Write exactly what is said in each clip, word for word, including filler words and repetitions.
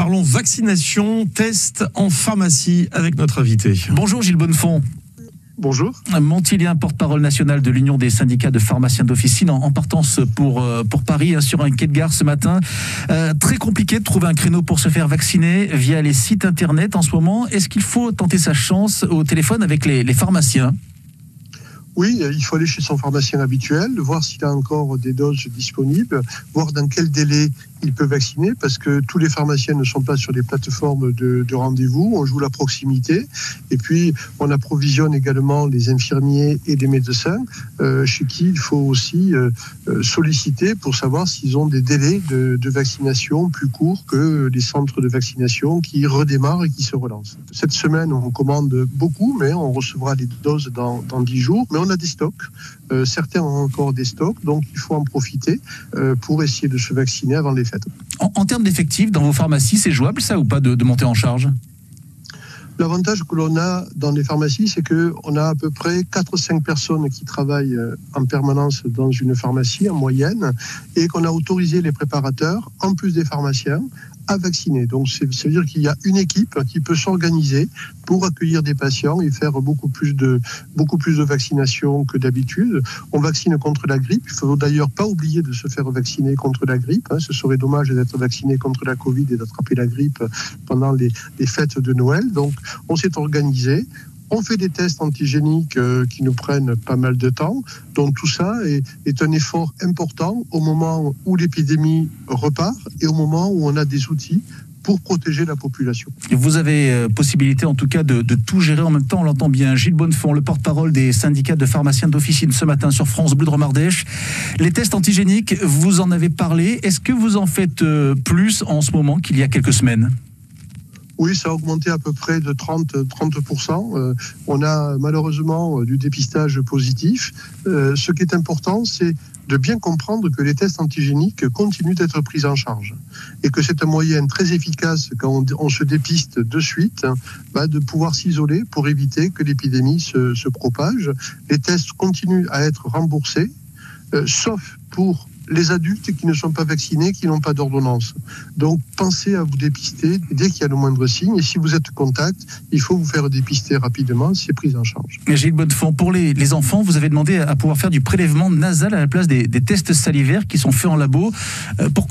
parlons vaccination, test en pharmacie avec notre invité. Bonjour Gilles Bonnefond. Bonjour. Montilien, porte-parole national de l'Union des syndicats de pharmaciens d'officine, en, en partance pour, pour Paris, hein, sur un quai de gare ce matin. Euh, très compliqué de trouver un créneau pour se faire vacciner via les sites internet en ce moment. Est-ce qu'il faut tenter sa chance au téléphone avec les, les pharmaciens ? Oui, il faut aller chez son pharmacien habituel, voir s'il a encore des doses disponibles, voir dans quel délai il peut vacciner, parce que tous les pharmaciens ne sont pas sur les plateformes de, de rendez-vous, on joue la proximité, et puis on approvisionne également les infirmiers et les médecins, euh, chez qui il faut aussi euh, solliciter pour savoir s'ils ont des délais de, de vaccination plus courts que les centres de vaccination qui redémarrent et qui se relancent. Cette semaine, on commande beaucoup, mais on recevra les doses dans, dans dix jours, mais on a des stocks. Euh, certains ont encore des stocks, donc il faut en profiter euh, pour essayer de se vacciner avant les fêtes. En, en termes d'effectifs, dans vos pharmacies, c'est jouable ça ou pas de, de monter en charge ? L'avantage que l'on a dans les pharmacies, c'est qu'on a à peu près quatre à cinq personnes qui travaillent en permanence dans une pharmacie en moyenne et qu'on a autorisé les préparateurs, en plus des pharmaciens, à vacciner. Donc, c'est, ça veut dire qu'il y a une équipe qui peut s'organiser pour accueillir des patients et faire beaucoup plus de, beaucoup plus de vaccinations que d'habitude. On vaccine contre la grippe. Il ne faut d'ailleurs pas oublier de se faire vacciner contre la grippe. Ce serait dommage d'être vacciné contre la Covid et d'attraper la grippe pendant les, les fêtes de Noël. Donc, on s'est organisé. On fait des tests antigéniques euh, qui nous prennent pas mal de temps. Donc tout ça est, est un effort important au moment où l'épidémie repart et au moment où on a des outils pour protéger la population. Vous avez euh, possibilité en tout cas de, de tout gérer en même temps, on l'entend bien. Gilles Bonnefond, le porte-parole des syndicats de pharmaciens d'officine ce matin sur France Bleu de Romardèche. Les tests antigéniques, vous en avez parlé. Est-ce que vous en faites euh, plus en ce moment qu'il y a quelques semaines ? Oui, ça a augmenté à peu près de trente pour cent. Euh, on a malheureusement du dépistage positif. Euh, ce qui est important, c'est de bien comprendre que les tests antigéniques continuent d'être pris en charge et que c'est un moyen très efficace quand on, on se dépiste de suite, bah, de pouvoir s'isoler pour éviter que l'épidémie se, se propage. Les tests continuent à être remboursés, euh, sauf pour les adultes qui ne sont pas vaccinés, qui n'ont pas d'ordonnance. Donc, pensez à vous dépister dès qu'il y a le moindre signe. Et si vous êtes contact, il faut vous faire dépister rapidement, c'est pris en charge. Gilles Bonnefond, pour les, les enfants, vous avez demandé à pouvoir faire du prélèvement nasal à la place des, des tests salivaires qui sont faits en labo. Euh, pourquoi ?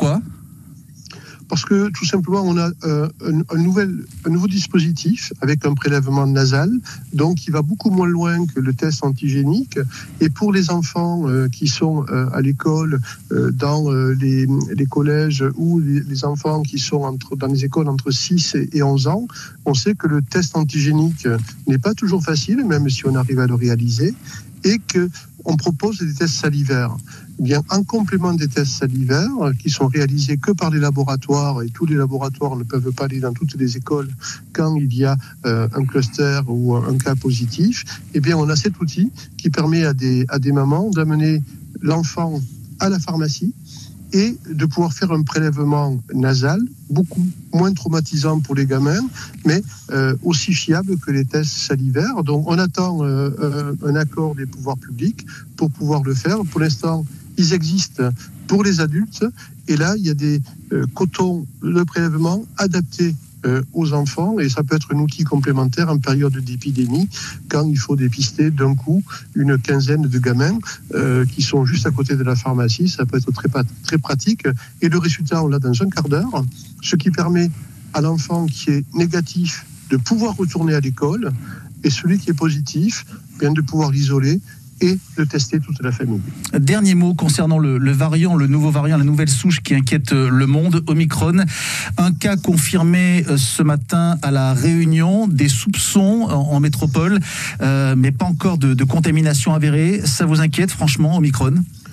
Parce que tout simplement, on a euh, un, un, nouvel, un nouveau dispositif avec un prélèvement nasal, donc qui va beaucoup moins loin que le test antigénique. Et pour les enfants euh, qui sont euh, à l'école, euh, dans euh, les, les collèges ou les, les enfants qui sont entre, dans les écoles entre six et onze ans, on sait que le test antigénique n'est pas toujours facile, même si on arrive à le réaliser, et qu'on propose des tests salivaires. Bien, en complément des tests salivaires qui sont réalisés que par les laboratoires, et tous les laboratoires ne peuvent pas aller dans toutes les écoles quand il y a euh, un cluster ou un cas positif, eh bien on a cet outil qui permet à des, à des mamans d'amener l'enfant à la pharmacie et de pouvoir faire un prélèvement nasal beaucoup moins traumatisant pour les gamins, mais euh, aussi fiable que les tests salivaires. Donc on attend euh, un accord des pouvoirs publics pour pouvoir le faire. Pour l'instant, ils existent pour les adultes, et là, il y a des euh, cotons de prélèvement adaptés euh, aux enfants, et ça peut être un outil complémentaire en période d'épidémie, quand il faut dépister d'un coup une quinzaine de gamins euh, qui sont juste à côté de la pharmacie. Ça peut être très, très pratique, et le résultat, on l'a dans un quart d'heure, ce qui permet à l'enfant qui est négatif de pouvoir retourner à l'école, et celui qui est positif, bien de pouvoir l'isoler et de tester toute la famille. Dernier mot concernant le, le variant, le nouveau variant, la nouvelle souche qui inquiète le monde, Omicron. Un cas confirmé ce matin à La Réunion, des soupçons en, en métropole, euh, mais pas encore de, de contamination avérée. Ça vous inquiète franchement, Omicron ?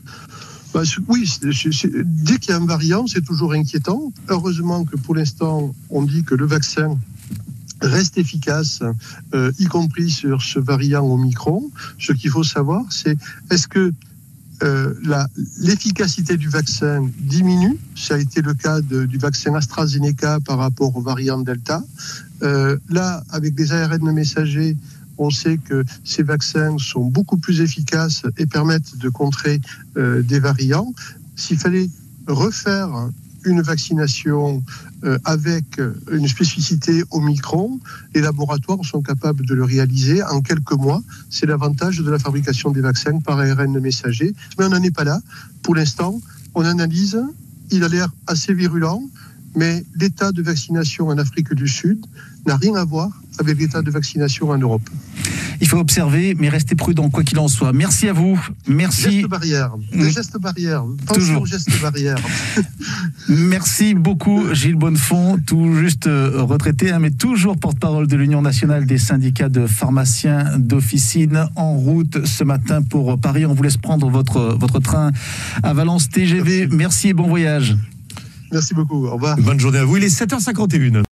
Bah, oui, c'est, c'est, dès qu'il y a un variant, c'est toujours inquiétant. Heureusement que pour l'instant, on dit que le vaccin reste efficace, euh, y compris sur ce variant Omicron. Ce qu'il faut savoir, c'est est-ce que euh, la, l'efficacité du vaccin diminue ? Ça a été le cas de, du vaccin AstraZeneca par rapport au variant Delta. Euh, là, avec des A R N messagers, on sait que ces vaccins sont beaucoup plus efficaces et permettent de contrer euh, des variants. S'il fallait refaire une vaccination euh, avec une spécificité Omicron. Les laboratoires sont capables de le réaliser en quelques mois. C'est l'avantage de la fabrication des vaccins par A R N messager. Mais on n'en est pas là. Pour l'instant, on analyse. Il a l'air assez virulent, mais l'état de vaccination en Afrique du Sud n'a rien à voir avec l'état de vaccination en Europe. Il faut observer, mais rester prudent, quoi qu'il en soit. Merci à vous. Merci. Gestes barrières. Des gestes barrières. Toujours. Aux gestes barrières. Merci beaucoup, Gilles Bonnefond, tout juste retraité, hein, mais toujours porte-parole de l'Union nationale des syndicats de pharmaciens d'officine, en route ce matin pour Paris. On vous laisse prendre votre, votre train à Valence T G V. Merci. Merci et bon voyage. Merci beaucoup. Au revoir. Bonne journée à vous. Il est sept heures cinquante et une.